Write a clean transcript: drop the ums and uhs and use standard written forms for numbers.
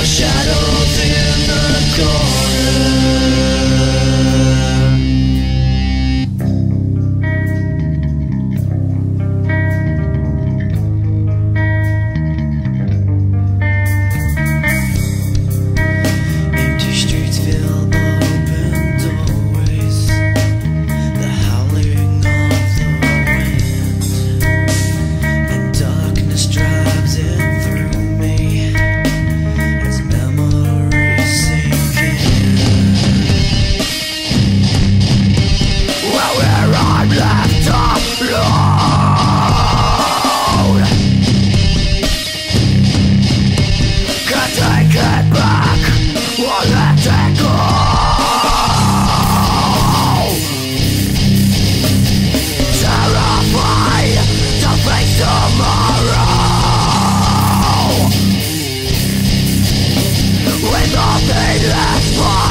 shadows in the corner. Empty streets fill the open doorways, the howling of the wind, and darkness drives it through me as memories sink in. Well, where I'm left alone, can't take it back, won't let it go. Terrified to face tomorrow, with nothing left for